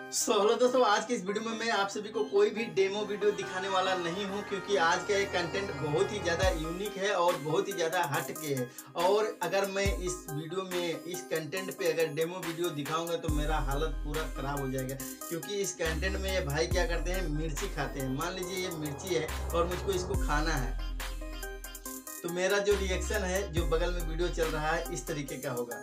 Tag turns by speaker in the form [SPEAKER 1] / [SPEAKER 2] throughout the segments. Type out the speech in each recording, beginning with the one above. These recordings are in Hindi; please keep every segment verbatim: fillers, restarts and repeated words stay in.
[SPEAKER 1] सो हेलो दोस्तों, आज की इस वीडियो में मैं आप सभी को कोई भी डेमो वीडियो दिखाने वाला नहीं हूं, क्योंकि आज का ये कंटेंट बहुत ही ज़्यादा यूनिक है और बहुत ही ज़्यादा हट के है। और अगर मैं इस वीडियो में इस कंटेंट पे अगर डेमो वीडियो दिखाऊंगा तो मेरा हालत पूरा ख़राब हो जाएगा, क्योंकि इस कंटेंट में ये भाई क्या करते हैं, मिर्ची खाते हैं। मान लीजिए ये मिर्ची है और मुझको इसको खाना है, तो मेरा जो रिएक्शन है, जो बगल में वीडियो चल रहा है, इस तरीके का होगा।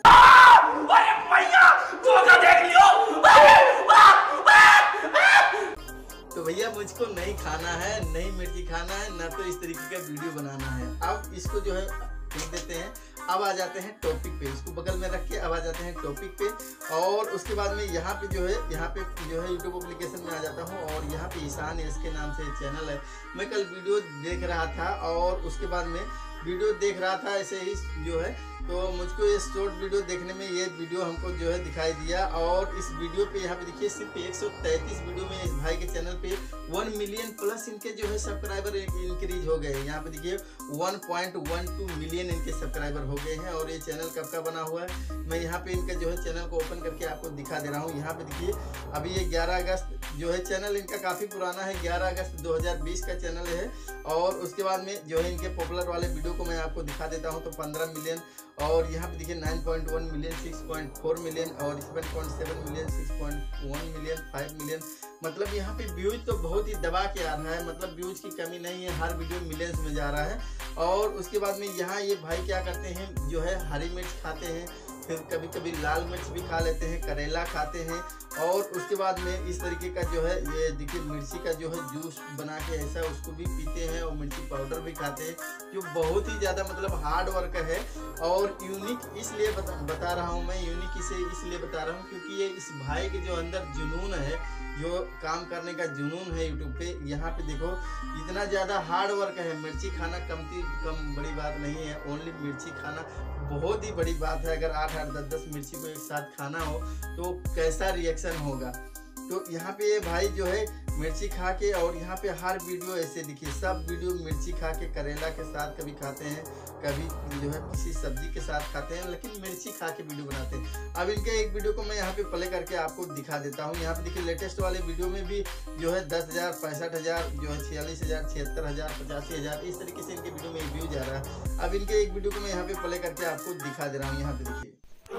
[SPEAKER 1] तो भैया मुझको नहीं खाना है, नहीं मिर्ची खाना है, ना तो इस तरीके का वीडियो बनाना है। अब इसको जो है फेंक देते हैं। अब आ जाते हैं टॉपिक पे, इसको बगल में रख के अब आ जाते हैं टॉपिक पे। और उसके बाद में यहाँ पे जो है यहाँ पे जो है यूट्यूब एप्लीकेशन में आ जाता हूँ और यहाँ पे ईशान एस के नाम से चैनल है। मैं कल वीडियो देख रहा था और उसके बाद में वीडियो देख रहा था ऐसे ही जो है, तो मुझको ये शॉर्ट वीडियो देखने में ये वीडियो हमको जो है दिखाई दिया। और इस वीडियो पे यहाँ पे देखिए सिर्फ एक सौ तैंतीस वीडियो में इस भाई के चैनल पे वन मिलियन प्लस इनके जो है सब्सक्राइबर इंक्रीज हो गए हैं। यहाँ पे देखिए one point one two million इनके सब्सक्राइबर हो गए हैं। और ये चैनल कब का बना हुआ है, मैं यहाँ पे इनका जो है चैनल को ओपन करके आपको दिखा दे रहा हूँ। यहाँ पे देखिए अभी ये ग्यारह अगस्त जो है, चैनल इनका काफ़ी पुराना है, ग्यारह अगस्त दो हज़ार बीस का चैनल है। और उसके बाद में जो है इनके पॉपुलर वाले वीडियो को मैं आपको दिखा देता हूँ, तो पंद्रह मिलियन, और यहाँ पे देखिए nine point one million, six point four million, और seven point seven million, six point one million, five million. मतलब यहाँ पे व्यूज तो बहुत ही दबा के आ रहा है, मतलब व्यूज की कमी नहीं है, हर वीडियो मिलियंस में जा रहा है। और उसके बाद में यहाँ ये भाई क्या करते हैं, जो है हरी मिर्च खाते हैं, फिर कभी कभी लाल मिर्च भी खा लेते हैं, करेला खाते हैं। और उसके बाद में इस तरीके का जो है ये देखिए मिर्ची का जो है जूस बना के ऐसा उसको भी पीते हैं, और मिर्ची पाउडर भी खाते हैं, जो बहुत ही ज़्यादा मतलब हार्ड वर्क है। और यूनिक इसलिए बता, बता रहा हूँ मैं, यूनिक इसे इसलिए बता रहा हूँ क्योंकि ये इस भाई के जो अंदर जुनून है, जो काम करने का जुनून है यूट्यूब पे। यहाँ पे देखो इतना ज़्यादा हार्ड वर्क है। मिर्ची खाना कमती कम बड़ी बात नहीं है, ओनली मिर्ची खाना बहुत ही बड़ी बात है। अगर आठ आठ दस दस मिर्ची को एक साथ खाना हो तो कैसा रिएक्शन होगा। तो यहाँ पे ये भाई जो है मिर्ची खा के, और यहाँ पे हर वीडियो ऐसे दिखिए, सब वीडियो मिर्ची खा के करेला के साथ कभी खाते हैं, कभी जो है किसी सब्जी के साथ खाते हैं, लेकिन मिर्ची खा के वीडियो बनाते हैं। अब इनके एक वीडियो को मैं यहाँ पे प्ले करके आपको दिखा देता हूँ। यहाँ पे देखिए लेटेस्ट वाले वीडियो में भी जो है दस हज़ार पैंसठ हज़ार जो है छियालीस हज़ार छिहत्तर हज़ार पचासी हज़ार इस तरीके से इनके वीडियो में व्यूज आ रहा है। अब इनके एक वीडियो को मैं यहाँ पे प्ले करके आपको दिखा दे रहा हूँ। यहाँ पे देखिए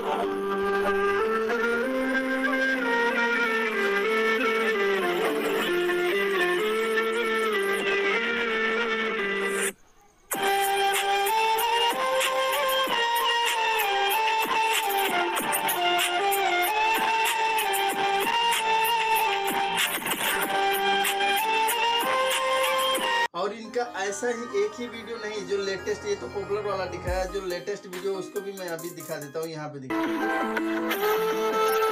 [SPEAKER 1] और इनका ऐसा ही एक ही वीडियो नहीं, जो लेटेस्ट, ये तो पॉपुलर वाला दिखाया, जो लेटेस्ट वीडियो उसको भी मैं अभी दिखा देता हूँ। यहाँ पे देखिए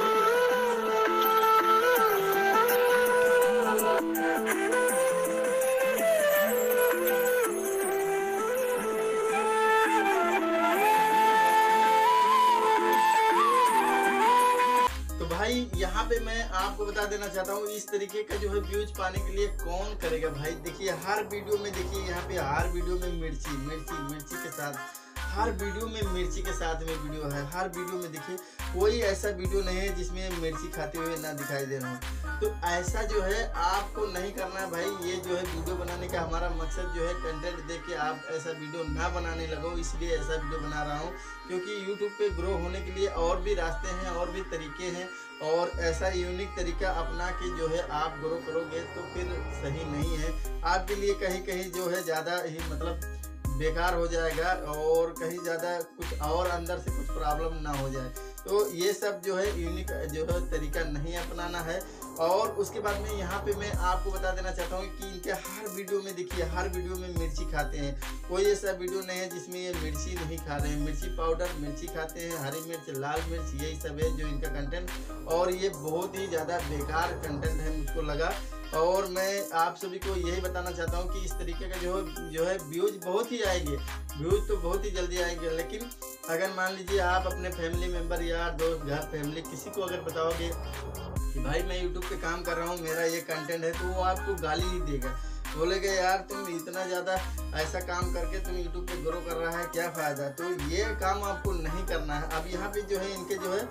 [SPEAKER 1] भाई, यहाँ पे मैं आपको बता देना चाहता हूँ, इस तरीके का जो है व्यूज पाने के लिए कौन करेगा भाई। देखिए हर वीडियो में, देखिए यहाँ पे हर वीडियो में मिर्ची मिर्ची मिर्ची के साथ, हर वीडियो में मिर्ची के साथ में वीडियो है। हर वीडियो में देखिए कोई ऐसा वीडियो नहीं है जिसमें मिर्ची खाते हुए ना दिखाई दे रहा हूँ। तो ऐसा जो है आपको नहीं करना है भाई। ये जो है वीडियो बनाने का हमारा मकसद जो है, कंटेंट देख के आप ऐसा वीडियो ना बनाने लगो, इसलिए ऐसा वीडियो बना रहा हूँ। क्योंकि यूट्यूब पे ग्रो होने के लिए और भी रास्ते हैं, और भी तरीके हैं, और ऐसा यूनिक तरीका अपना के जो है आप ग्रो करोगे तो फिर सही नहीं है। आपके लिए कहीं कहीं जो है ज़्यादा ही मतलब बेकार हो जाएगा, और कहीं ज़्यादा कुछ और अंदर से कुछ प्रॉब्लम ना हो जाए। तो ये सब जो है यूनिक जो है तरीका नहीं अपनाना है। और उसके बाद में यहाँ पे मैं आपको बता देना चाहता हूँ कि इनके हर वीडियो में देखिए, हर वीडियो में मिर्ची खाते हैं। कोई ऐसा वीडियो नहीं है जिसमें ये मिर्ची नहीं खा रहे हैं। मिर्ची पाउडर मिर्ची खाते हैं, हरी मिर्च, लाल मिर्च, यही सब है जो इनका कंटेंट। और ये बहुत ही ज़्यादा बेकार कंटेंट है मुझको लगा। और मैं आप सभी को यही बताना चाहता हूँ कि इस तरीके का जो जो है व्यूज बहुत ही आएंगे, व्यूज तो बहुत ही जल्दी आएंगे। लेकिन अगर मान लीजिए आप अपने फैमिली मेम्बर, यार दोस्त, घर, फैमिली, किसी को अगर बताओगे कि भाई मैं यूट्यूब पे काम कर रहा हूँ, मेरा ये कंटेंट है, तो वो आपको गाली ही देगा। बोलेगा यार तुम इतना ज़्यादा ऐसा काम करके तुम यूट्यूब पे ग्रो कर रहा है, क्या फ़ायदा। तो ये काम आपको नहीं करना है। अब यहाँ पे जो है इनके जो है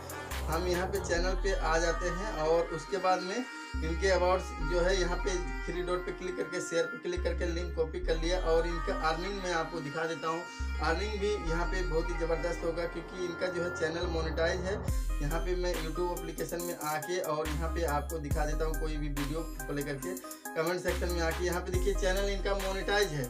[SPEAKER 1] हम यहाँ पे चैनल पे आ जाते हैं और उसके बाद में इनके अबाउट जो है यहाँ पे थ्री डॉट पे क्लिक करके शेयर पे क्लिक करके लिंक कॉपी कर लिया और इनका अर्निंग मैं आपको दिखा देता हूँ। अर्निंग भी यहाँ पे बहुत ही ज़बरदस्त होगा क्योंकि इनका जो है चैनल मोनेटाइज है। यहाँ पे मैं यूट्यूब एप्लीकेशन में आके और यहाँ पे आपको दिखा देता हूँ कोई भी वीडियो प्ले करके। कमेंट सेक्शन में आके यहाँ पे देखिए चैनल इनका मोनेटाइज है,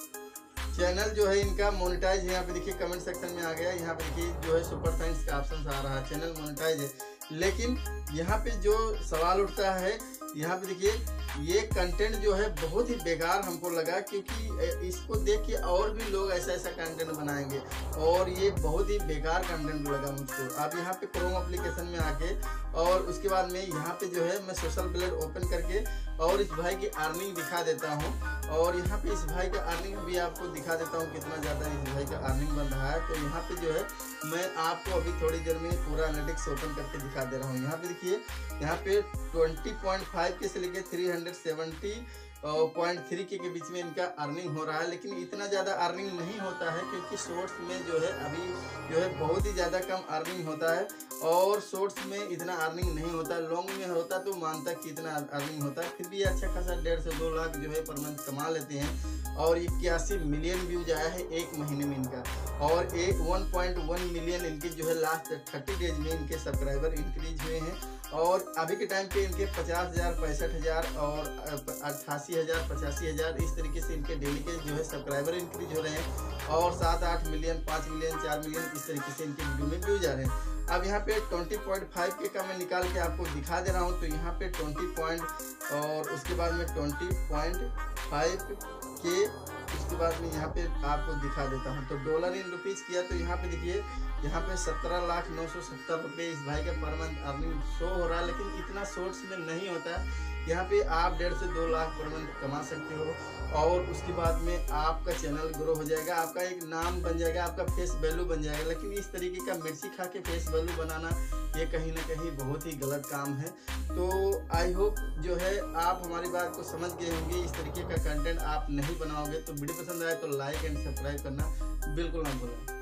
[SPEAKER 1] चैनल जो है इनका मोनेटाइज है। यहाँ पे देखिए कमेंट सेक्शन में आ गया, यहाँ पे देखिए जो है सुपर थैंक्स का ऑप्शन आ रहा है, चैनल मोनेटाइज है। लेकिन यहाँ पे जो सवाल उठता है, यहाँ पे देखिए ये कंटेंट जो है बहुत ही बेकार हमको लगा क्योंकि इसको देख के और भी लोग ऐसा ऐसा कंटेंट बनाएंगे और ये बहुत ही बेकार कंटेंट लगा मुझको। आप यहाँ पे क्रोम एप्लीकेशन में आके और उसके बाद में यहाँ पे जो है मैं सोशल ब्लेड ओपन करके और इस भाई की अर्निंग दिखा देता हूँ और यहाँ पे इस भाई का अर्निंग भी आपको दिखा देता हूँ कितना ज़्यादा इस भाई का अर्निंग बन रहा है। तो यहाँ पे जो है मैं आपको अभी थोड़ी देर में पूरा एनालिटिक्स ओपन करके दिखा दे रहा हूँ। यहाँ पे देखिए यहाँ पे ट्वेंटी पॉइंट फाइव के से लेके three hundred seventy point three K, के बीच में इनका अर्निंग हो रहा है। लेकिन इतना ज़्यादा अर्निंग नहीं होता है क्योंकि शॉर्ट्स में जो है अभी जो है बहुत ही ज़्यादा कम अर्निंग होता है और शॉर्ट्स में इतना अर्निंग नहीं होता। लॉन्ग में होता तो मानता कि इतना अर्निंग होता है, फिर भी अच्छा खासा डेढ़ से दो लाख जो है पर मंथ कमा लेते हैं। और इक्यासी मिलियन व्यूज आया है एक महीने में इनका और एक वन पॉइंट वन मिलियन इनके जो है लास्ट थर्टी डेज में इनके सब्सक्राइबर इंक्रीज हुए हैं। और अभी के टाइम पे इनके पचास हज़ार पैंसठ हज़ार और अट्ठासी हज़ार पचासी हज़ार इस तरीके से इनके डेली के जो है सब्सक्राइबर इंक्रीज हो रहे हैं और सात आठ मिलियन पाँच मिलियन चार मिलियन इस तरीके से इनके वीडियो में व्यूज आ रहे हैं। अब यहाँ पे ट्वेंटी पॉइंट फाइव के का मैं निकाल के आपको दिखा दे रहा हूँ। तो यहाँ पे ट्वेंटी पॉइंट और उसके बाद में ट्वेंटी पॉइंट फाइव के उसके बाद में यहाँ पे आपको दिखा देता हूँ। तो डॉलर इन रुपीज़ किया तो यहाँ पे देखिए यहाँ पे सत्रह लाख नौ सौ सत्तर रुपये इस भाई का पर मंथ अर्निंग शो हो रहा है। लेकिन इतना सोर्स में नहीं होता है। यहाँ पे आप डेढ़ से दो लाख पर मंथ कमा सकते हो और उसके बाद में आपका चैनल ग्रो हो जाएगा, आपका एक नाम बन जाएगा, आपका फेस वैल्यू बन जाएगा। लेकिन इस तरीके का मिर्ची खा के फेस वैल्यू बनाना ये कहीं ना कहीं बहुत ही गलत काम है। तो आई होप जो है आप हमारी बात को समझ गए होंगे। इस तरीके का कंटेंट आप नहीं बनाओगे तो वीडियो पसंद आए तो लाइक एंड सब्सक्राइब करना बिल्कुल ना भूलें।